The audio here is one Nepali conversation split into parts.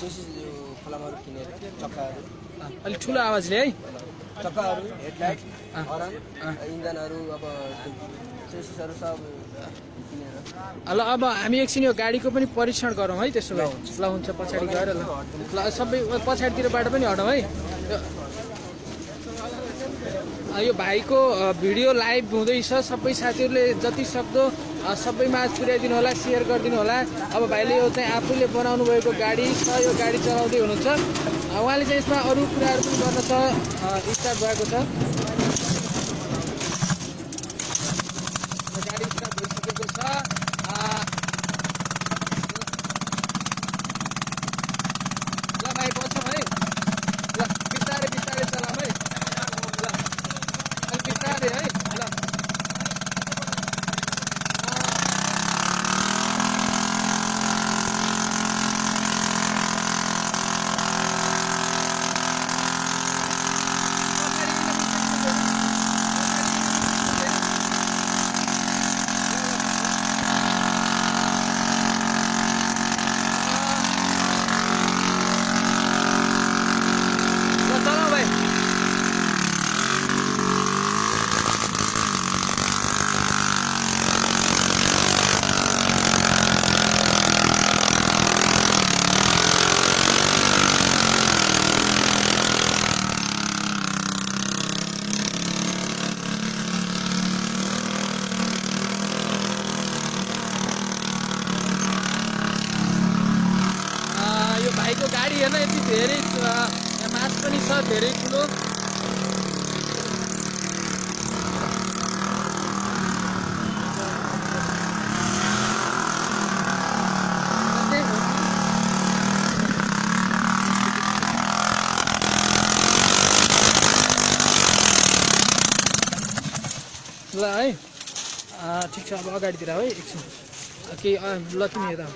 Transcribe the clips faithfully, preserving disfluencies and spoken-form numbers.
चेसिस यो फलामहरु किनेर चक्काहरु अलि ठुलो आवाजले है चक्काहरु हेडलाइट हर्न इन्जनहरु अब चेसिसहरु सब किनेर ल अब हामी एकछिन यो गाडीको पनि परीक्षण गरौँ है त्यसो भए ल हुन्छ पछाडि गएर ल ल सबै पछाडितिरबाट पनि हटौँ है यो भाइको भिडियो लाइभ हुँदैछ सबै साथीहरूले जति सक्दो सबैमा पुर्याइदिनु होला सेयर गरिदिनु होला अब भाइले यो चाहिँ आफूले बनाउनु भएको गाडी छ यो गाडी चलाउँदै हुनुहुन्छ उहाँले चाहिँ यसमा अरू कुराहरू पनि गर्न छ स्टार्ट भएको छ गाडी स्टार्ट भइसकेको छ ल भाइ बस्छौँ है ल बिस्तारै बिस्तारै चलाऊँ है ल अलि बिस्तारै है ल भाइको गाडी हेर्न यति धेरै मास पनि छ धेरै ठुलो ल है ठिक छ अब अगाडितिर है एकछिन केही ल तिमी यता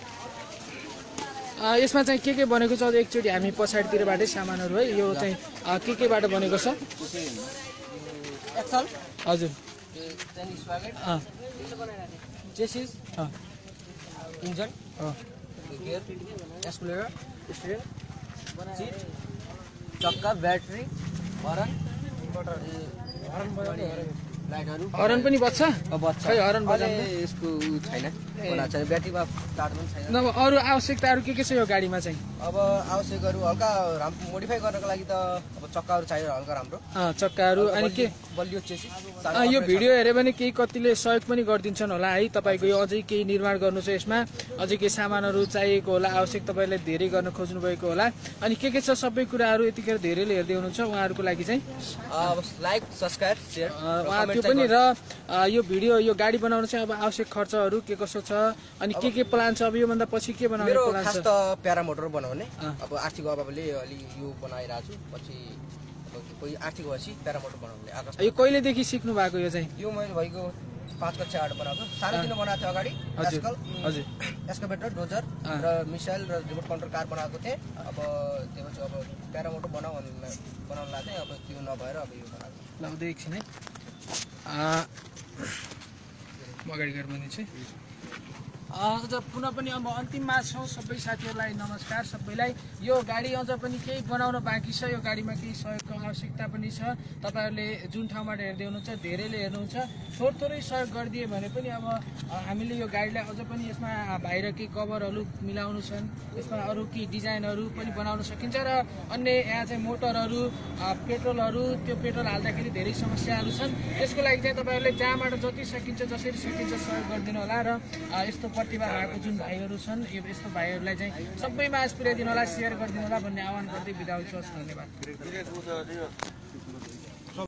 यसमा चाहिँ के के बनेको छ एकचोटि हामी पछाडितिरबाटै सामानहरू है यो चाहिँ के केबाट बनेको छ एक्सल हजुर chassis engine gear accelerator steering seat चक्का ब्याट्री हर्न लाइटहरु हर्न पनि बज्छ बज्छ खै हर्न बजाउने यसको छैन होला छैन ब्याट्रीमा चार्ज पनि छैन अब अरू आवश्यकताहरू के के छ यो गाडीमा चाहिँ अब आवश्यकहरू हल्का मोडिफाई गर्नको लागि त अब चक्काहरू चाहियो हल्का राम्रो चक्काहरू अनि के बलियो चेसिस यो भिडियो हेऱ्यो भने केही कतिले सहयोग पनि गरिदिन्छन् होला है तपाईको यो अझै केही निर्माण गर्नु छ यसमा अझै केही सामानहरू चाहिएको होला आवश्यक तपाईले धेरै गर्न खोज्नु भएको होला अनि के के छ सबै कुराहरू यतिखेर धेरैले हेर्दै हुनुहुन्छ उहाँहरूको लागि चाहिँ लाइक सब्स्क्राइब शेयर त्यो पनि र यो भिडियो यो गाडी बनाउन चाहिँ अब आवश्यक खर्चहरू के कसो छ अनि के के प्लान छ अब यो भन्दा पछि के बनाउने प्लान छ खास त प्यारामोटर बनाउने अब आर्थिक अभावले अलि यो बनाइरहेको छु पछि कोही आर्थिक भएपछि प्यारामोटर बनाउने आकाश यो कहिलेदेखि सिक्नु भएको यो चाहिँ यो मैले भएको पाँच कक्षाबाट बनाएको सानोतिनो बनाएको थियो अगाडि आजकल हजुर एक्सकाभेटर डोजर र मिसाइल र रिमोट कन्ट्रोल कार बनाएको थिएँ अब त्यसपछि अब प्यारामोटर बनाउँ बनाउन लाग्थेँ अब त्यो नभएर अब यो बनाएको लाउँदै एकछिन है म अगाडि गएर भनिदिन्छु अझ पुनः पनि अब अन्तिममा छौँ सबै साथीहरूलाई नमस्कार सबैलाई यो गाडी अझ पनि केही बनाउन बाँकी छ यो गाडीमा केही सहयोगको आवश्यकता पनि छ तपाईँहरूले जुन ठाउँबाट हेर्दै हुनुहुन्छ धेरैले हेर्नुहुन्छ थोर थोरै सहयोग गरिदिए भने पनि अब हामीले यो गाडीलाई अझ पनि यसमा बाहिर केही कभरहरू मिलाउनु छन् यसमा अरू केही डिजाइनहरू पनि बनाउन सकिन्छ र अन्य यहाँ चाहिँ मोटरहरू पेट्रोलहरू त्यो पेट्रोल हाल्दाखेरि धेरै समस्याहरू छन् यसको लागि चाहिँ तपाईँहरूले जहाँबाट जति सकिन्छ जसरी सकिन्छ सहयोग गरिदिनु होला र यस्तो प्रतिभा भएको जुन भाइहरू छन् यस्तो भाइहरूलाई चाहिँ सबैमा पुर्याइदिनु होला सेयर गरिदिनु होला भन्ने आह्वान गर्दै बिदा हुन्छु धन्यवाद।